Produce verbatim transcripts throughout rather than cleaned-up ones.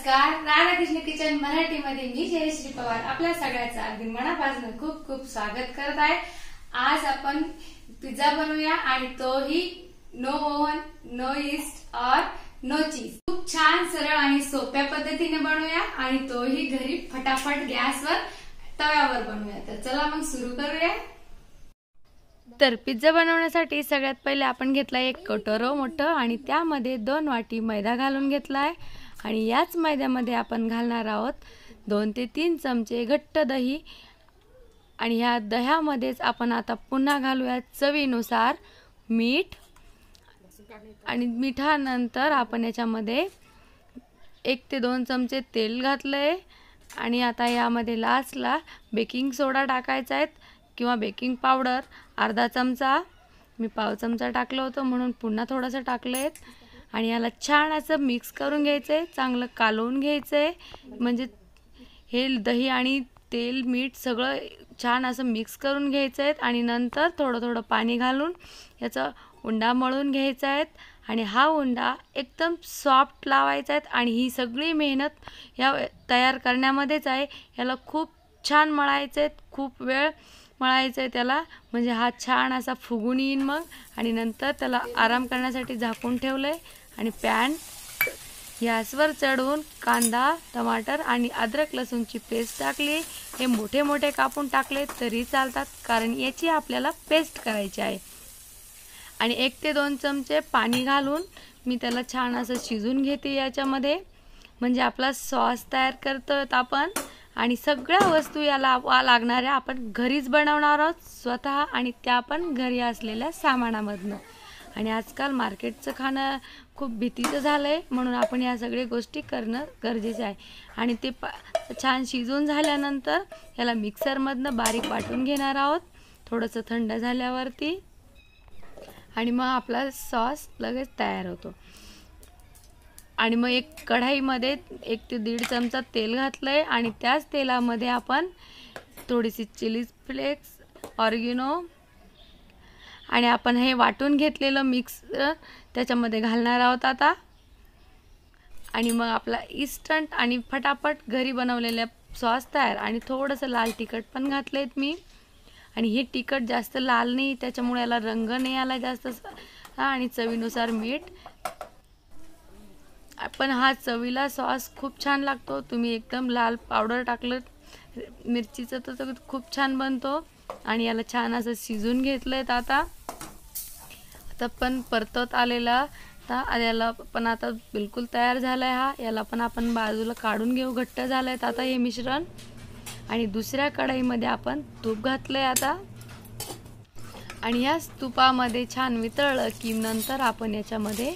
नमस्कार, राधाकृष्ण किचन मराठीमध्ये मी जयश्री पवार आपल्या सगळ्यांचं अगदी मनापासून खूप खूप स्वागत करत आहे। आज आपण पिझ्झा बनवूया आणि तोही नो ओव्हन, नो ईस्ट और नो चीज। खूप छान सरळ आणि सोप्या पद्धतीने बनवूया आणि तोही घरी फटाफट गॅसवर तव्यावर बनवूया। तर चला मग सुरू करूया। तर पिझ्झा बनवण्यासाठी सगळ्यात पहिले आपण घेतला एक कटोरो मोठं आणि त्यामध्ये दोन वाटी मैदा घालून घेतलाय आणि याच मैद्यामध्ये आपण घालणार आहोत दोन ते तीन चमचे घट्ट दही आणि ह्या दह्यामध्येच आपण आता पुन्हा घालूया चवीनुसार मीठ आणि मिठानंतर आपण याच्यामध्ये एक ते दोन चमचे तेल घातलंय आणि आता यामध्ये लास्टला बेकिंग सोडा टाकायचा आहे किंवा बेकिंग पावडर अर्धा चमचा, मी पाव चमचा टाकलं होतं म्हणून पुन्हा थोडंसं टाकलंय आणि याला छान असं मिक्स करून घ्यायचंय, चांगलं कालवून घ्यायचंय म्हणजे हे दही आणि तेल मीठ सगळं छान असं मिक्स करून घ्यायचंय आणि नंतर थोडं थोडं पाणी घालून याचा उंडा मळून घ्यायचा आहे आणि हा उंडा एकदम सॉफ्ट लावायचा आहे आणि ही सगळी मेहनत या तयार करण्यामध्येच आहे। याला खूप छान मळायचं आहे, खूप वेळ मळायचं आहे त्याला म्हणजे हा छान असा फुगून येईल मग आणि नंतर त्याला आराम करण्यासाठी झाकून ठेवलंय आणि पॅन गॅसवर चढवून कांदा, टमाटर आणि अद्रक लसूणची पेस्ट टाकली। हे मोठे मोठे कापून टाकले तरी चालतात कारण याची आपल्याला पेस्ट करायची आहे आणि एक ते दोन चमचे पाणी घालून मी त्याला छान असं शिजून घेते याच्यामध्ये म्हणजे आपला सॉस तयार करतो आपण आणि सगळ्या वस्तू याला लागणाऱ्या आपण घरीच बनवणार आहोत स्वतः आणि त्या पण घरी असलेल्या सामानामधनं आणि आजकाल मार्केटचं खाणं खूप भीतीचं झालंय म्हणून आपण या सगळ्या गोष्टी करणं गरजेचं आहे आणि ते छान शिजून झाल्यानंतर याला मिक्सरमधनं बारीक वाटून घेणार आहोत थोडंसं थंड झाल्यावरती आणि मग आपला सॉस लगेच तयार होतो आणि मग एक कढाईमध्ये एक ते दीड चमचा तेल घातलंय आणि त्याच तेलामध्ये आपण थोडीशी चिली फ्लेक्स, ऑरिगॅनो आणि आपण हे वाटून घेतलेलं मिक्स त्याच्यामध्ये घालणार आहोत आता आणि मग आपला इन्स्टंट आणि फटाफट घरी बनवलेल्या सॉस तयार आणि थोडंसं लाल तिखट पण घातलेत मी आणि हे तिखट जास्त लाल नाही त्याच्यामुळे याला रंग नाही आला जास्त आणि चवीनुसार मीठ। पण हा चवीला सॉस खूप छान लागतो, तुम्ही एकदम लाल पावडर टाकलं मिरचीचं तर खूप छान बनतो आणि याला छान असं शिजून घेतलंय आता आता पण परतत आलेला आता याला पण आता बिलकुल तयार झालाय हा याला पण आपण बाजूला काढून घेऊ घट्ट झालंय आता हे मिश्रण आणि दुसऱ्या कढईमध्ये आपण तूप घातलंय आता आणि या तुपामध्ये छान वितळलं की नंतर आपण याच्यामध्ये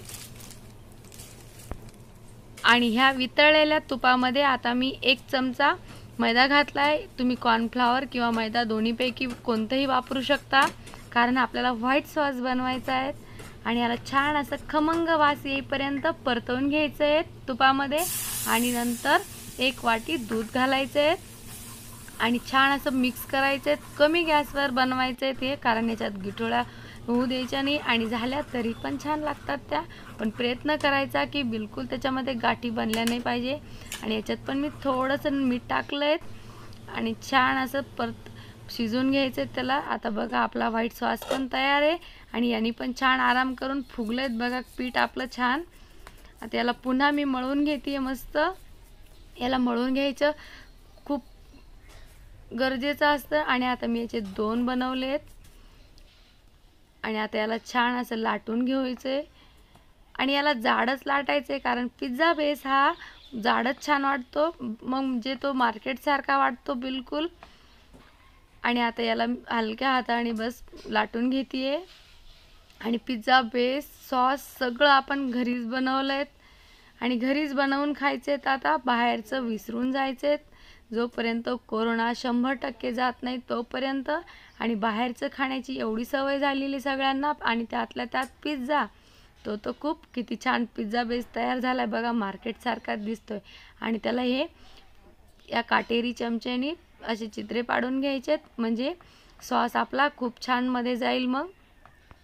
आणि ह्या वितळलेल्या तुपामध्ये आता मी एक चमचा मैदा घातलाय, तुम्ही कॉर्नफ्लॉवर किंवा मैदा दोन्हीपैकी कोणतंही वापरू शकता कारण आपल्याला व्हाईट सॉस बनवायचा आहे आणि याला छान असं खमंग वास येईपर्यंत परतवून घ्यायचं आहे तुपामध्ये आणि नंतर एक वाटी दूध घालायचं आहे आणि छान असं मिक्स करायचं आहे। कमी गॅसवर बनवायचं आहे ते कारण याच्यात गिठोळ्या होऊ द्यायच्या नाही आणि झाल्या तरी पण छान लागतात त्या पण प्रयत्न करायचा की बिलकुल त्याच्यामध्ये गाठी बनल्या नाही पाहिजे आणि याच्यात पण मी थोडंसं मीठ टाकलंय आणि छान असं परत शिजून घ्यायचं त्याला। आता बघा आपला व्हाईट सॉस पण तयार आहे आणि यांनी पण छान आराम करून फुगलेत बघा पीठ आपलं छान। आता याला पुन्हा मी मळून घेते मस्त, याला मळून घ्यायचं खूप गरजेचं असतं आणि आता मी याचे दोन बनवलेत आणि आता याला छान असं लाटून घ्यायचंय आणि याला जाडच लाटायचंय कारण पिझ्झा बेस हा जाडच छान वाटतो मग म्हणजे तो मार्केट सारखा वाटतो बिलकुल आणि आता याला हलक्या हाताने बस लाटून घेतेय आणि पिझ्झा बेस सॉस सगळं आपण घरीच बनवलंय आणि घरीच बनवून खायचेत आता बाहेरचं विसरून जायचेत जोपर्यंत कोरोना शंभर टक्के जात नाही तोपर्यंत आणि बाहेरचं खाण्याची एवढी सवय झालेली सगळ्यांना आणि त्यातल्या त्यात पिझ्झा तो तो खूप किती छान पिझ्झा बेस तयार झालाय बघा मार्केट सारखाच दिसतोय आणि त्याला हे या काटेरी चमच्याने असे चित्रे पाडून घ्यायचेत म्हणजे सॉस आपला खूप छान मध्ये जाईल मग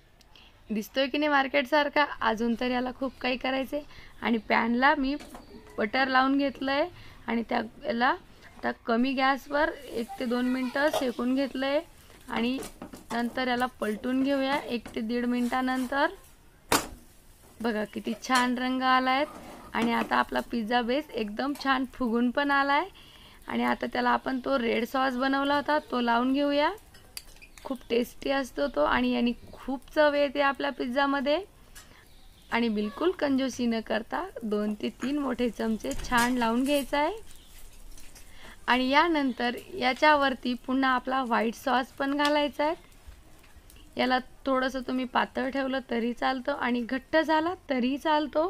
दिसतोय की नाही मार्केट सारखा। अजून तर याला खूप काही करायचे आणि पॅनला मी बटर लावून घेतलंय आणि त्याला आता कमी गॅसवर एक ते दोन मिनटं शेकून घेतलंय आणि नंतर याला पलटून घेऊया एक ते दीड मिनिटानंतर. बघा किती छान रंग आलाय आणि आता आपला पिझ्झा बेस एकदम छान फुगून पण आलाय. आणि आता त्याला आपण तो रेड सॉस बनवला होता तो लावून घेऊया. खूप टेस्टी असतो तो आणि याने खूप चव येते आपल्या पिझ्झामध्ये. आणि बिलकुल कंजूसी न करता दोन ते तीन मोठे चमचे छान लावून घ्यायचा आहे. आणि यानंतर याच्यावरती पुन्हा आपला व्हाईट सॉस पण घालायचा आहे. याला थोडंसं तुम्ही पातळ ठेवलं तरी चालतं आणि घट्ट झाला तरी चालतो.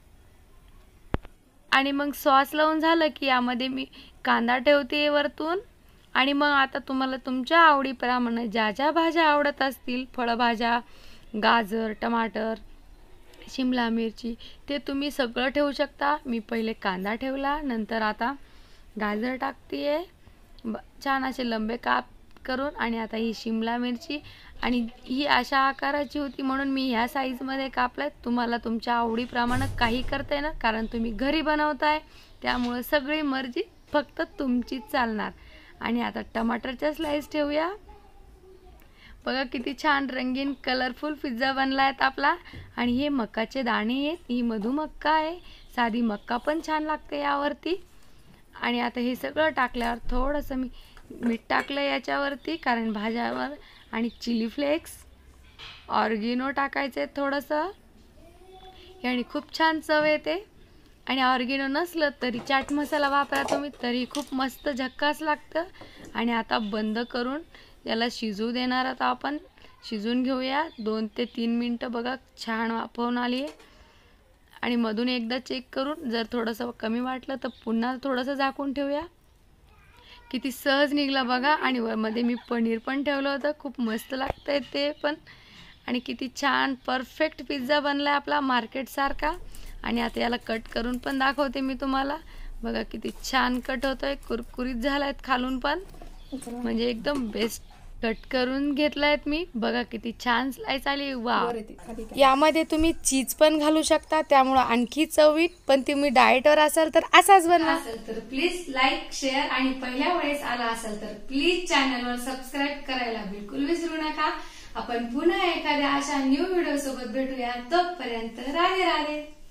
आणि मग सॉस लावून झालं की यामध्ये मी कांदा ठेवते वरतून. आणि मग आता तुम्हाला तुमच्या आवडीप्रमाणे ज्या ज्या भाज्या आवडत असतील, फळभाज्या, गाजर, टमाटर, शिमला मिरची, ते तुम्ही सगळं ठेवू शकता. मी पहिले कांदा ठेवला, नंतर आता गाजर टाकते छान असे लंबे काप करून. आणि आता ही शिमला मिरची आणि ही अशा आकाराची होती म्हणून मी ह्या साईजमध्ये कापल्यात. तुम्हाला तुमच्या आवडीप्रमाणे काही करता येणार कारण तुम्ही घरी बनवताय, त्यामुळे सगळी मर्जी फक्त तुमचीच चालणार. आणि आता टमाटरच्या स्लाइस ठेवूया. बघा किती छान रंगीन कलरफुल पिझ्झा बनला आहे आपला. आणि हे मकाचे दाणे आहेत, ही मधुमक्का आहे, साधी मक्का पण छान लागते यावरती. आणि आता हे सगळं टाकल्यावर थोडंसं मी मीठ टाकलं याच्यावरती कारण भाज्यावर. आणि चिली फ्लेक्स, ऑर्गेनो टाकायचे थोडंसं, याने खूप छान चव येते. आणि ऑर्गेनो नसलं तरी चाट मसाला वापरा तुम्ही, तरी खूप मस्त झक्कास लागतं. आणि आता बंद करून याला शिजू देणार आता आपण. शिजून घेऊया दोन ते तीन मिनटं. बघा छान वाफवून आली आहे. आणि मधून एकदा चेक करून जर थोडंसं कमी वाटलं तर पुन्हा थोडंसं झाकून ठेवूया. किती सहज निघला बघा. आणि वरमध्ये मी पनीर पण ठेवलं होतं, खूप मस्त लागतंय ते पण. आणि किती छान परफेक्ट पिझ्झा बनलाय आपला मार्केटसारखा. आणि आता याला कट करून पण दाखवते मी तुम्हाला. बघा किती छान कट होतोय, कुरकुरीत झालायत खालून पण, म्हणजे एकदम बेस्ट कट करून घेतलायत मी. बघा किती छान स्लाइस आली. वा, यामध्ये तुम्ही चीज पण घालू शकता, त्यामुळे आणखी चवीत. पण तुम्ही डाएटवर असाल तर असाच बनवा. असेल तर प्लीज लाईक, शेअर आणि पहिल्या वेळेस आला असेल तर प्लीज चॅनलवर सबस्क्राईब करायला बिलकुल विसरू नका. आपण पुन्हा एखाद्या अशा न्यू व्हिडिओ सोबत भेटूया. तोपर्यंत राधे राधे.